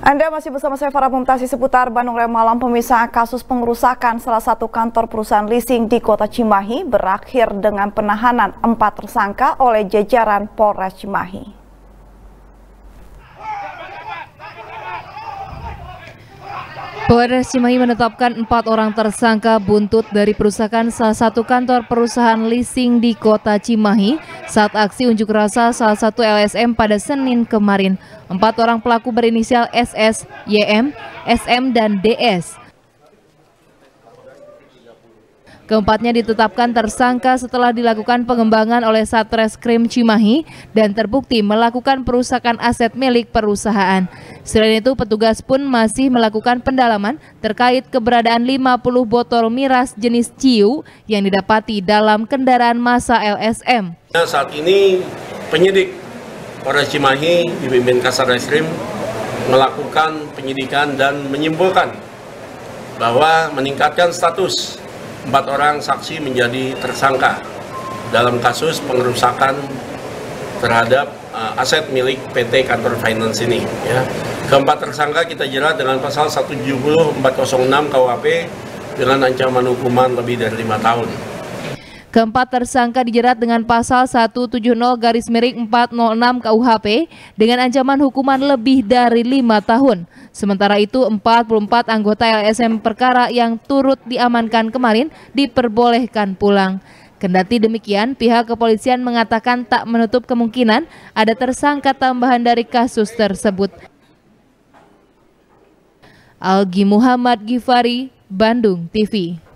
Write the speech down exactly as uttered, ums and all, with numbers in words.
Anda masih bersama saya Farah Mumtazah seputar Bandung Raya Malam. Pemirsa, kasus pengerusakan salah satu kantor perusahaan leasing di Kota Cimahi berakhir dengan penahanan empat tersangka oleh jajaran Polres Cimahi. Polres Cimahi menetapkan empat orang tersangka buntut dari perusahaan salah satu kantor perusahaan leasing di Kota Cimahi saat aksi unjuk rasa salah satu L S M pada Senin kemarin. Empat orang pelaku berinisial S S, Y M, S M, dan D S. Keempatnya ditetapkan tersangka setelah dilakukan pengembangan oleh Satreskrim Cimahi dan terbukti melakukan perusakan aset milik perusahaan. Selain itu, petugas pun masih melakukan pendalaman terkait keberadaan lima puluh botol miras jenis ciu yang didapati dalam kendaraan massa L S M. Saat ini penyidik Polres Cimahi dipimpin Kasarreskrim melakukan penyidikan dan menyimpulkan bahwa meningkatkan status empat orang saksi menjadi tersangka dalam kasus pengerusakan terhadap uh, aset milik P T Kantor Finance ini. Ya. Keempat tersangka kita jerat dengan pasal seratus tujuh puluh empat nol enam K U H P dengan ancaman hukuman lebih dari lima tahun. Keempat tersangka dijerat dengan pasal seratus tujuh puluh garis miring empat nol enam K U H P dengan ancaman hukuman lebih dari lima tahun. Sementara itu, empat puluh empat anggota L S M perkara yang turut diamankan kemarin diperbolehkan pulang. Kendati demikian, pihak kepolisian mengatakan tak menutup kemungkinan ada tersangka tambahan dari kasus tersebut. Algi Muhammad Gifari, Bandung T V.